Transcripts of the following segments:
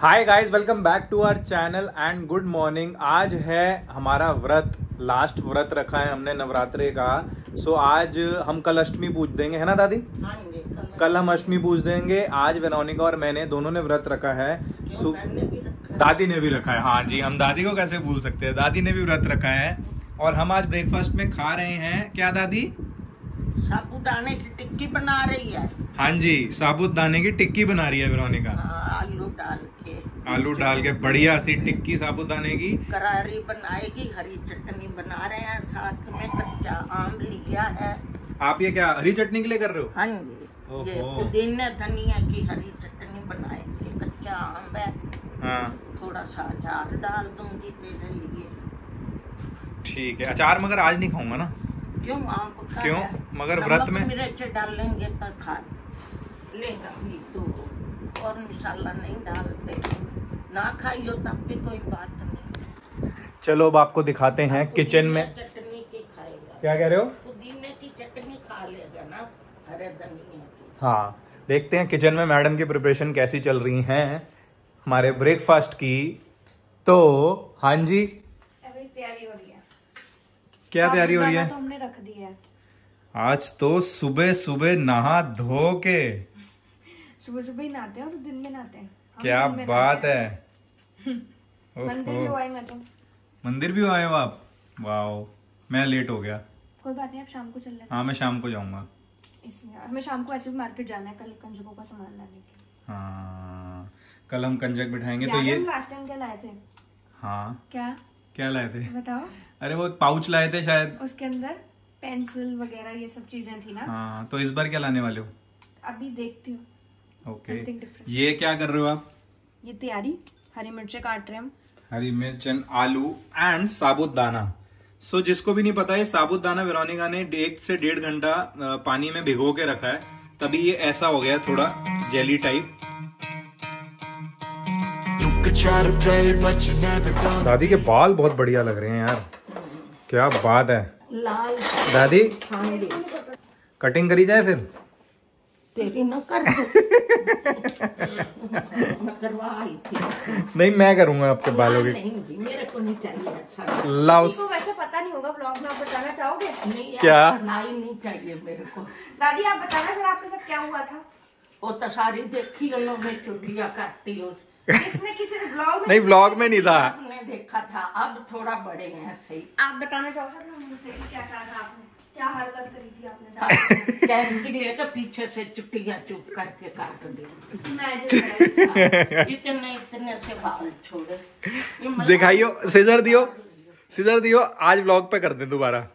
Hi guys, welcome back to our channel and good morning. आज है हमारा व्रत, लास्ट व्रत रखा है हमने नवरात्रे का। सो आज हम कल अष्टमी पूज देंगे, है ना दादी? हाँ जी, कल हम अष्टमी पूज देंगे। आज वेरोनिका और मैंने दोनों ने व्रत रखा है। दादी ने भी रखा है। हाँ जी, हम दादी को कैसे भूल सकते हैं, दादी ने भी व्रत रखा है। और हम आज ब्रेकफास्ट में खा रहे हैं क्या दादी? साबूदाने की टिक्की बना रही है। हाँ जी, साबूदाने की टिक्की बना रही है वेरोनिका। आलू डाल के बढ़िया सी टिक्की साबूदाने की। करारी बनाएगी, हरी चटनी बना रहे हैं, साथ में कच्चा आम लिया है। आप ये क्या हरी चटनी के लिए कर रहे हो? हाँ जी, ये पुदीना धनिया की हरी चटनी बनाएगी, कच्चा आम है। हाँ, थोड़ा सा अचार डाल दूंगी तेरे लिए। ठीक है। अचार मगर आज नहीं खाऊंगा ना। क्यों? आप क्यों? मगर व्रत में मिर्च डालेंगे तो खा लेगा भी तो, और मसाला नहीं डालते। ना खाइयो तब भी कोई बात नहीं। चलो अब आपको दिखाते हैं किचन में। चटनी की खाएगा। क्या कह रहे हो? पुदीने की चटनी खा लेगा ना, हरे धनिया की। हाँ, देखते हैं किचन में मैडम की प्रिपरेशन कैसी चल रही हैं हमारे ब्रेकफास्ट की। तो हाँ जी, अभी तैयारी हो रही है। क्या तैयारी हो रही है? तो हमने रख दी है। आज तो सुबह सुबह नहा धो के, सुबह सुबह ही नहाते हैं और दिन में नहाते हैं। क्या बात है। मंदिर भी आए मैं तो। मंदिर भी आए हो आप? वाओ, मैं लेट हो गया। कोई बात नहीं, आप शाम को चल रहे हैं। हाँ, मैं शाम को जाऊंगा। इसलिए हमें शाम को ऐसे भी मार्केट जाना है, कल कंजकों का सामान लाने के लिए। हाँ, कल हम कंजक बिठाएंगे तो याद ये। है लास्ट टाइम क्या लाए थे? हाँ, क्या लाए थे बताओ? अरे वो पाउच लाए थे शायद, उसके अंदर पेंसिल वगैरह ये सब चीजें थी ना। हाँ, तो इस बार क्या लाने वाले हो? अभी देखती हूँ। ओके, ये क्या कर रहे हो आप? ये तैयारी, हरी मिर्चें काट रहे हैं हम। हरी मिर्च एंड आलू एंड साबुदाना। सो जिसको भी नहीं पता, ये साबुदाना वेरोनिका ने 1 से 1.5 घंटा पानी में भिगो के रखा है, तभी ये ऐसा हो गया, थोड़ा जेली टाइप। दादी के बाल बहुत बढ़िया लग रहे हैं यार, क्या बात है। लाल दादी हाँ जी, कटिंग करी जाए फिर? तेरी न कर करवा आई थी। नहीं, मैं करूंगा आपके बालों की। नहीं, मेरे को नहीं चाहिए ऐसा। लाओ। किसी को वैसे पता नहीं होगा, ब्लॉग में आप बताना चाहोगे? नहीं, क्या? नहीं चाहिए मेरे को। दादी आप बताना सर, आपके साथ क्या हुआ था? वो तो सारी देखी मैं चुटिया काटती हूँ। किसने किसी ने ब्लॉग में? नहीं, व्लॉग में नहीं था। आपने देखा था, अब थोड़ा बड़े हैं सही। आप बताना चाहोगे ना मुझसे क्या कहा था आपने, क्या हरकत करी थी आपने? कैंची लेकर पीछे से चुटिया चुप करके काट दी। इतने से बाल छोड़े। दिखाइयो, सिजर दियो, सिजर दियो। आज व्लॉग पे कर दे दोबारा।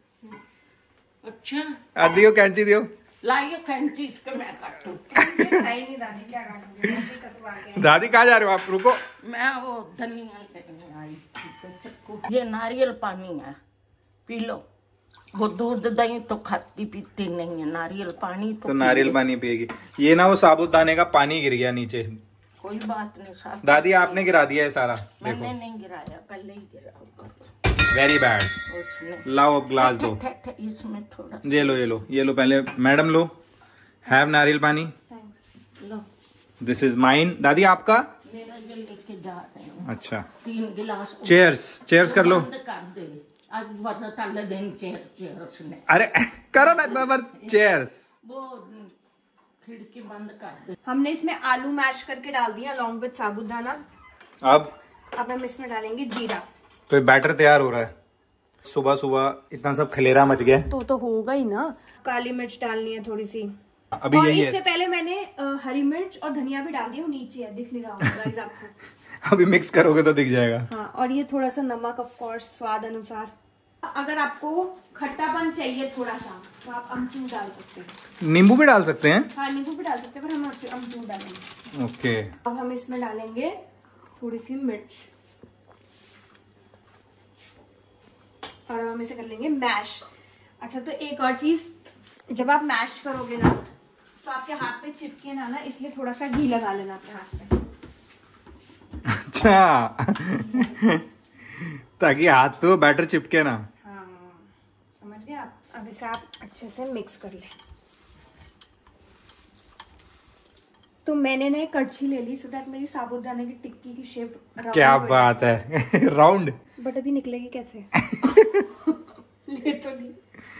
अच्छा, दियो कैंची दियो। लाइयो कैंची, इसके मैं काटूं। नहीं दादी, क्या काटूंगी? दादी कहाँ जा रहे हो आप? रुको, मैं वो धनिया लेने आई थी, चक्कू। ये नारियल पानी है, पी लो। वो दूध दही तो खाती पीती नहीं है, नारियल पानी तो नारियल पानी पिएगी। ये ना वो साबुदाने का पानी गिर गया नीचे। कोई बात नहीं साहब। दादी आपने गिरा दिया है सारा। मैंने नहीं गिराया, पहले ही गिरा होगा। Very bad. उसने लाओ अब ग्लास दो। इसमें थोड़ा ये लो, ये लो, ये लो, पहले मैडम लो। हैव नारियल पानी। लो। This is mine. दादी आपका? मेरा ये लेके जा रहे हैं। अच्छा, 3 गिलास। चेयर्स, चेयर्स कर लो। बंद कर दे, आज व्रत वाले दिन चेयर्स ने। अरे करो ना बाबर, चेयर्स। वो खिड़की बंद कर दे। हमने इसमें आलू मैश करके डाल दिया अलॉन्ग विद साबुदाना। अब हम इसमें डालेंगे जीरा। तो ये बैटर तैयार हो रहा है। सुबह सुबह इतना सब खलेरा मच गया। तो होगा ही ना। काली मिर्च डालनी है थोड़ी सी। अभी और यही इससे है। पहले मैंने हरी मिर्च और धनिया भी डाल दिया, वो नीचे है, दिख नहीं रहा होगा गाइस आपको। अभी मिक्स करोगे तो दिख जाएगा। हाँ, और ये थोड़ा सा नमक, ऑफ कोर्स स्वाद अनुसार। अगर आपको खट्टापन चाहिए थोड़ा सा तो आप अमचूर डाल सकते हैं। नींबू भी डाल सकते हैं? हाँ, नींबू भी डाल सकते हैं, पर हम अमचूर डालेंगे। ओके। अब हम इसमें डालेंगे थोड़ी सी मिर्च और हम इसे कर लेंगे मैश। अच्छा, तो एक और चीज, जब आप मैश करोगे ना तो आपके हाथ पे चिपके ना, इसलिए थोड़ा सा घी लगा लेना अपने हाथ पे। अच्छा ताकि हाथ पे वो बैटर चिपके ना। हाँ, समझ गए आप। अब इसे आप अच्छे से मिक्स कर लें। तो मैंने ना एक कड़छी ले ली सो दैट मेरी साबूदाने की टिक्की की शेप क्या बात है। राउंड। बट अभी निकलेगी कैसे? ले तो नहीं।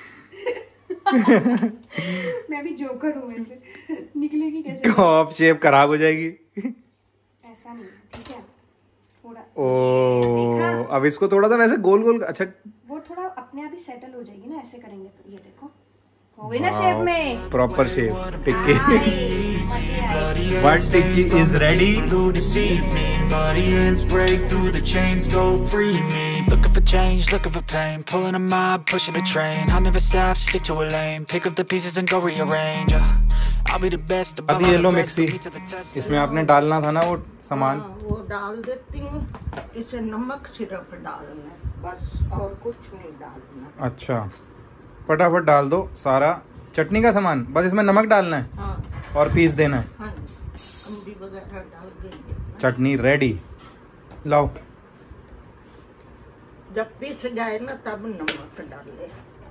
मैं भी जोकर हूँ वैसे, निकलेगी कैसे? कॉप शेप खराब हो जाएगी। ऐसा नहीं, ठीक है थोड़ा। ओ अब इसको थोड़ा सा वैसे गोल गोल, अच्छा वो थोड़ा अपने आप ही सेटल हो जाएगी ना, ऐसे करेंगे तो। ये देखो हो गई ना शेप में, proper shape tikki. One tikki is ready. Looking for change, looking for pain, pulling a mob, pushing a train. I'll never stop, stick to a lane, pick up the pieces and go rearrange. I'll be the best. अब ये लो mixie, इसमें आपने डालना था ना वो सामान। वो डाल देती हूँ, इसे नमक सिरप डालना बस, और कुछ नहीं डालना। अच्छा फटाफट डाल दो सारा चटनी का सामान, बस इसमें नमक डालना है। हाँ और पीस देना है। हाँ, अम्बी वगैरह डाल गई। चटनी रेडी, लाओ। जब पीस जाए ना तब नमक डाले।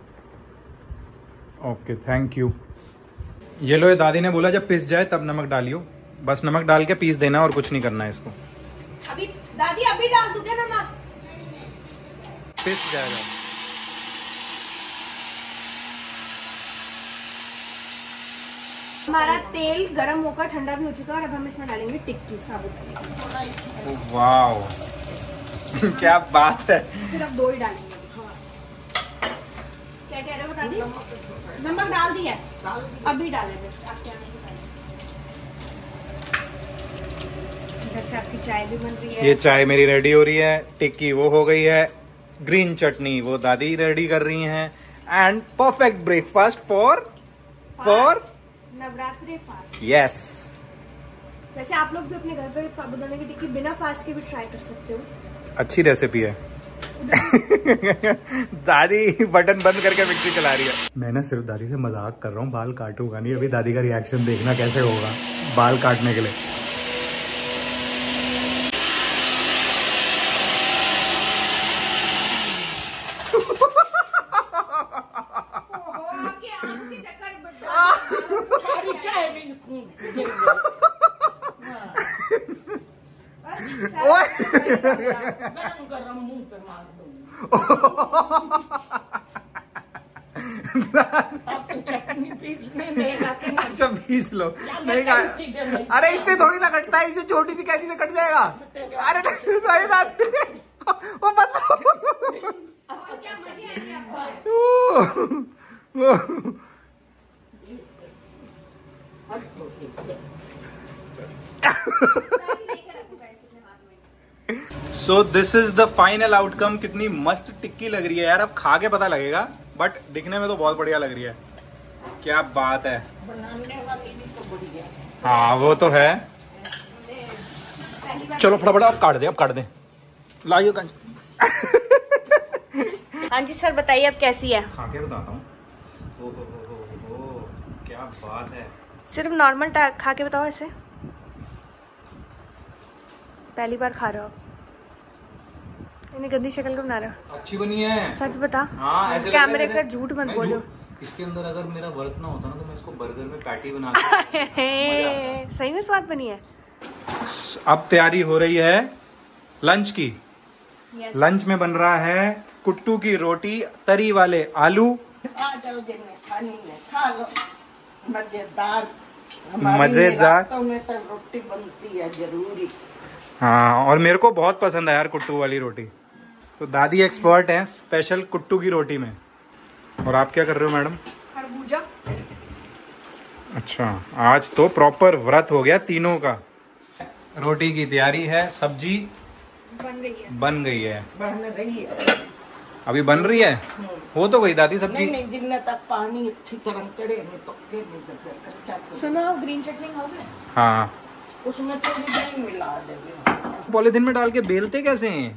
Okay thank you. ये लो, ये दादी ने बोला जब पिस जाए तब नमक डालियो, बस नमक डाल के पीस देना और कुछ नहीं करना है इसको। अभी दादी अभी डाल दूं क्या नमक? पिस जाएगा। हमारा तेल गरम होकर ठंडा भी हो चुका है और अब हम इसमें डालेंगे टिक्की साबुदाने। वाओ क्या बात है। सिर्फ 2 ही डालेंगे। हाँ। क्या कह रहे हो बता दी? नमक डाल दिया, अभी डालेंगे। इधर से आपकी चाय भी बन रही है। ये चाय मेरी रेडी हो रही है, टिक्की वो हो गई है, ग्रीन चटनी वो दादी रेडी कर रही हैं, and perfect breakfast for Navratri fast. Yes. वैसे आप लोग भी अपने घर पे साबूदाने की टिक्की बिना फास्ट के भी ट्राई कर सकते हो। अच्छी रेसिपी है। दादी बटन बंद करके मिक्सी चला रही है। मैं ना सिर्फ दादी से मजाक कर रहा हूँ, बाल काटूंगा नहीं। अभी दादी का रिएक्शन देखना कैसे होगा बाल काटने के लिए। सारी चाय भी गिर गई। गरम गरम मुंह पे मार दूंगी। आप तो चटनी पीसने देगा कि नहीं? अच्छा पीस लो। नहीं का अरे इससे थोड़ी ना कटता है, इससे छोटी सी कैंची से कट जाएगा। अरे नहीं बात वो बस। क्या मजे आएंगे आपको? So this is the final outcome. कितनी मस्त टिक्की लग रही है यार, अब खा के पता लगेगा, बट दिखने में तो बहुत बढ़िया लग रही है। क्या बात है। बनाने वाली भी तो बढ़िया है। हाँ वो तो है। चलो फटाफट अब काट दे लाइयो कंच। हाँ जी सर बताइए अब कैसी है? खा के बताता हूँ। क्या बात है। सिर्फ नॉर्मल खा के बताओ ऐसे। पहली बार खा रहे हो? इन्हें गंदी शक्ल को बना रहे हो? अच्छी बनी है। सच बता। हाँ, ऐसे कैमरे का झूठ मत बोलो। इसके अंदर अगर मेरा वर्क ना होता ना तो मैं इसको बर्गर में पैटी बना के सही में स्वाद बनी है। अब तैयारी हो रही है लंच की। लंच में बन रहा है कुट्टू की रोटी, तरी वाले आलू। आ जाओ जिन्हें खानी है खा लो। मजेदार मजेदार में तो रोटी बनती है जरूरी। हाँ और मेरे को बहुत पसंद है यार कुट्टू वाली रोटी। तो दादी एक्सपर्ट हैं स्पेशल कुट्टू की रोटी में। और आप क्या कर रहे हो मैडम? खरबूजा। अच्छा आज तो प्रॉपर व्रत हो गया तीनों का। रोटी की तैयारी है, सब्जी बन गई है। बन रही है। अभी बन रही है। हो तो गई दादी सब्जी। नहीं जितने तक पानी अच्छी तरह कड़े में पक्के नहीं तो फिर कच्चा तो। सुनो ग्रीन चटनी खाओगे? हाँ उसमें तो दही मिला देंगे। पॉलीथिन में डाल के बेलते कैसे हैं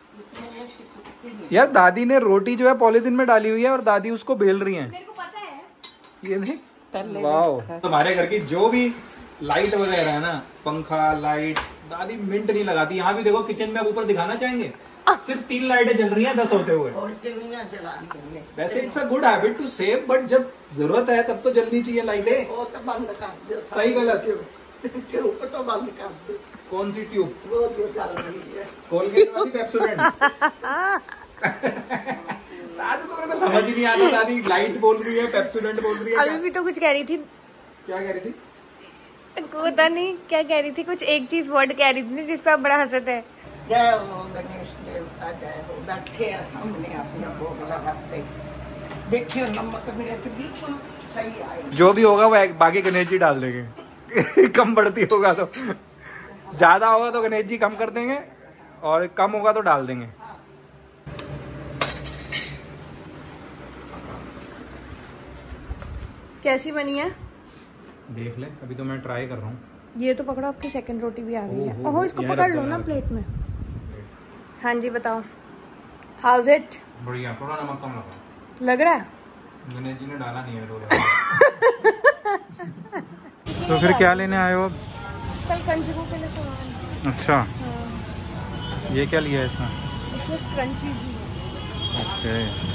यार? दादी ने रोटी जो है पॉलीथिन में डाली हुई है और दादी उसको बेल रही है। मेरे को पता है। ये देख वाह। तुम्हारे घर की जो भी लाइट वगैरह है ना, पंखा लाइट, दादी मिनट नहीं लगाती। यहाँ भी देखो किचन में ऊपर दिखाना चाहेंगे, सिर्फ 3 लाइटें जल रही हैं 10 होते हुए। और चिमनियाँ जला देंगे। वैसे it's a good habit to save, but जब जरूरत है तब तो जलनी चाहिए लाइटें। वो तो बंद कर दो। सही गलत ट्यूब तो बंद कर दे। कौन सी ट्यूब? वो जो चल रही है कोलगेट वाली पेप्सोडेंट। दादी तो मेरे को समझ ही नहीं आता, दादी लाइट बोल रही है पेप्सोडेंट बोल रही है। अभी भी तो कुछ कह रही थी। क्या कह रही थी? पता नहीं क्या कह रही थी, कुछ एक चीज वर्ड कह रही थी जिस पे आप बड़ा हंसे थे। जय हो गणेश देवता जय हो। बैठे हैं सामने अपना भोग लगाते, देखियो नमक मिर्च बिल्कुल सही आए। जो भी होगा वो बाकी गणेश जी डाल देंगे। कम बढ़ती होगा तो, ज्यादा होगा तो गणेश जी कम कर देंगे और कम होगा तो डाल देंगे। कैसी बनी है देख ले, अभी तो मैं ट्राई कर रहा हूँ। ये तो पकड़ो, आपकी सेकंड रोटी भी आ गई है। ओहो, ओहो, इसको ये पकड़ रख लो दो ना यार। प्लेट में। हाँ जी बताओ, हाउस इट? बढ़िया, थोड़ा नमक कम लगा। लग रहा है गणेश जी ने डाला नहीं है तो। तो फिर क्या लेने आए हो अब? कल कंजकों के लिए सामान। अच्छा, हाँ, ये क्या लिया है इसमें? इसमें स्क्रंचीज भी है। ओके,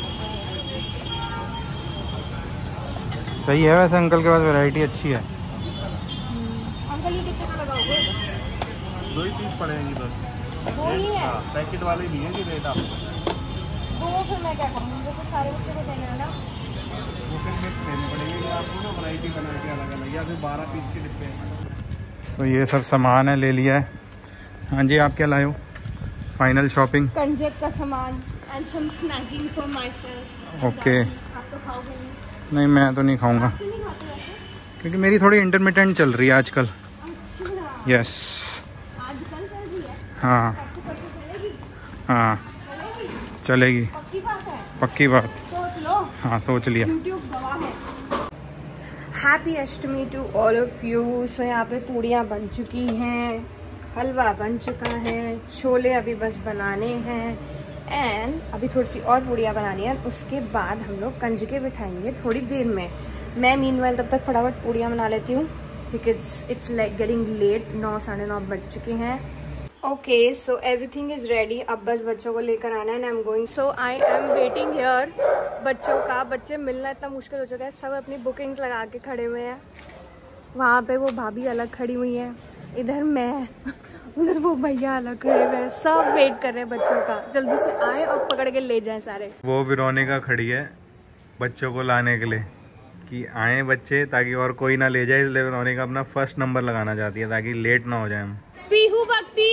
सही है। वैसे अंकल के पास वैरायटी अच्छी है। अंकल ये कितने का लगाओगे? 2 ही पीस पड़ेंगी बस। 2 ही है? हाँ, पैकेट वाले दिए जी रेट आपको। 2 फिर मैं क्या करूँ, मुझे तो सारे बच्चों को देना है ना। वो फिर मिक्स देने पड़ेंगे आपको ना, वैरायटी बना के अलग अलग, या फिर 12 पीस के डिब्बे हैं। तो ये सब सामान है, ले लिया है। हाँ जी, आप क्या लाए हो? Final shopping. कंजक का सामान and some snacking for myself. Okay. आप तो खाओगे नहीं? नहीं, मैं तो नहीं खाऊंगा क्यों नहीं खाते वैसे? क्योंकि मेरी थोड़ी इंटरमिटेंट चल रही है आजकल। अच्छा, यस। आजकल कर रही है? हाँ आपको करके चलेगी? हाँ, चलेगी? चलेगी, पक्की बात है? पक्की बात। सोच लो, हाँ, सोच लिया। यूट्यूब गवाह है। Happy Ashtami to all of you. So यहाँ पे पूड़ियाँ बन चुकी हैं, हलवा बन चुका है, छोले अभी बस बनाने हैं एंड अभी थोड़ी सी और पूड़ियाँ बनानी है। उसके बाद हम लोग कंजके बिठाएंगे थोड़ी देर में। मैं मीनवाइल तब तक फटाफट पूड़ियाँ बना लेती हूँ because it's like getting late. 9 साढ़े 9 बज चुके हैं। Okay, so everything is ready. अब बस बच्चों को लेकर आना है and I am going. So I am waiting here. बच्चों का, बच्चे मिलना इतना मुश्किल हो चुका है। सब अपनी बुकिंग्स लगा के खड़े हुए हैं। वहाँ पे वो भाभी अलग खड़ी हुई है, इधर मैं, उधर वो भैया अलग खड़े हुए हैं। सब वेट कर रहे हैं बच्चों का, जल्दी से आए और पकड़ के ले जाएं सारे। वो वेरोनिका खड़ी है बच्चों को लाने के लिए कि आए बच्चे, ताकि और कोई ना ले जाए। इसलिए वेरोनिका अपना फर्स्ट नंबर लगाना चाहती है ताकि लेट ना हो जाए हम। पीहू भक्ति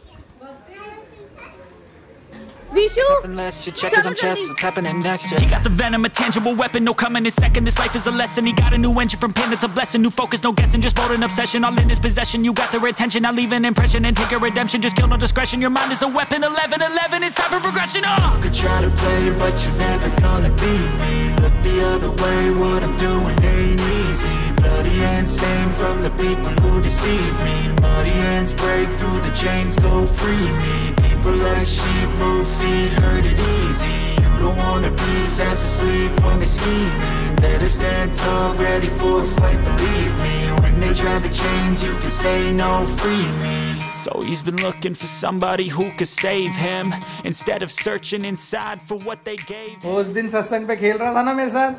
Vishu, Unless you check as I'm chess, what's happening next? Yeah. He got the venom, a tangible weapon, no coming in second. This life is a lesson. He got a new engine from pain, that's a blessing. New focus, no guessing, just bold and obsession. All in his possession, you got their attention. Now leave an impression and take your redemption. Just kill no discretion. Your mind is a weapon. 11-11, it's time for progression. You could try to play, but you're never gonna beat me. Look the other way, what I'm doing ain't easy. Bloody hands stained from the people who deceive me. Muddy hands break through the chains, go free me. People like sheep move feet, hurt it easy. You don't wanna be fast asleep when they're scheming. Better stand tall, ready for a fight, believe me. When they try the chains, you can say no, free me. So he's been looking for somebody who could save him, instead of searching inside for what they gave him. उस दिन सत्संग पे खेल रहा था ना मेरे साथ,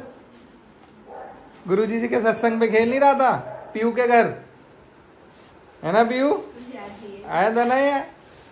गुरुजी जी के सत्संग पे खेल नहीं रहा था पीयू के घर, है ना पीयू? आया था ना ये?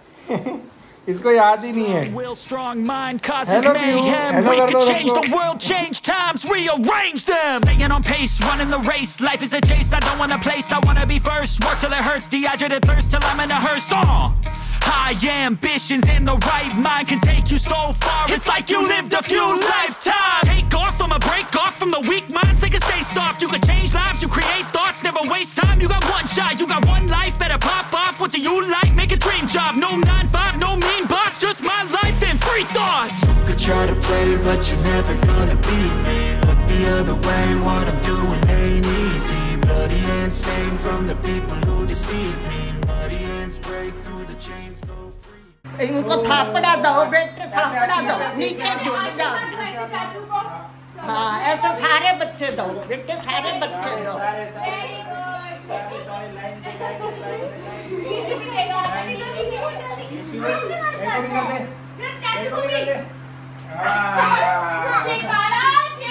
इसको याद ही नहीं है। Will strong mind causes Hello, mayhem. Hello, We could Hello, change Hello. the world, change times, rearrange them. Staying on pace, running the race. Life is a chase, I don't want a place. I wanna be first. Work till it hurts, dehydrated thirst till I'm in a hearse. High ambitions and the right mind can take you so far. It's like you lived a few lifetimes. Take off from a break off from the weak minds. They can stay soft. You can change lives. You create thoughts. Never waste time. You got one shot. You got one life. Better pop off. What do you like? Make a dream job. No 9-5. No mean boss. Just my life and free thoughts. You could try to play, but you're never gonna beat me. Look the other way. What I'm doing ain't easy. Bloody hands stained from the people who deceive me. Muddy hands break through the chains. Go free. इनको थापड़ा दो बेटे, थापड़ा दो, नीचे झुक जाओ। हाँ, ऐसे सारे बच्चे दो बेटे, सारे बच्चे दो।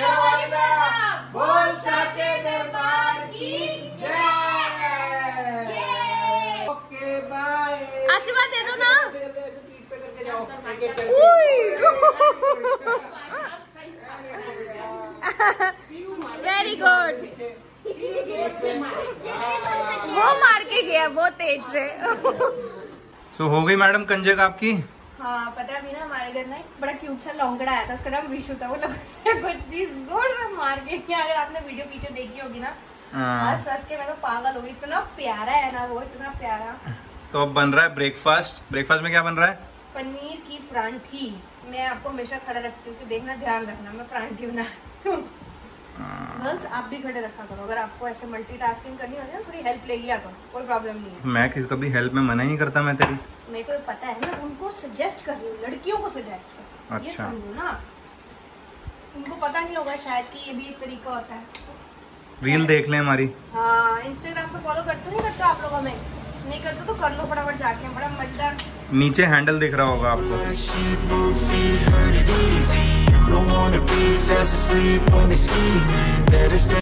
बोल सच्चे दरबार की जय। Very good. वो मार के गया बहुत तेज से। तो हो गई मैडम कंजक आपकी? हाँ पता है, अभी ना हमारे घर ना एक बड़ा क्यूट सा लौंगड़ा आया था, उसका नाम विशु था। वो लौंगड़ा जोर से मार के गया। अगर आपने वीडियो पीछे देखी होगी ना, हंस हंस के मैं तो पागल हो गई। इतना प्यारा है ना वो, इतना प्यारा। तो अब बन रहा है ब्रेकफास्ट। ब्रेकफास्ट में क्या बन रहा है? पनीर की परांठी। मैं आपको हमेशा खड़ा रखती हूँ, तो देखना ध्यान रखना, मैं परांठी बना गर्ल्स आप भी खड़े रखा करो। अगर आपको ऐसे मल्टीटास्किंग करनी हो ना, थोड़ी हेल्प ले लिया करो, कोई प्रॉब्लम नहीं है। मैं किसी कभी हेल्प में मना ही करता मैं तेरी। मेरे को पता है, मैं उनको सजेस्ट कर रही हूँ, लड़कियों को सजेस्ट कर। अच्छा। ये समझो ना, उनको पता नहीं होगा शायद कि ये भी एक तरीका होता है। रील देख लें हमारी। हाँ, इंस्टाग्राम पे फॉलो करते नहीं करते आप लोग? हमें नहीं करते तो कर लो फटाफट जाके, बड़ा मजेदार। नीचे हैंडल दिख रहा होगा आपको।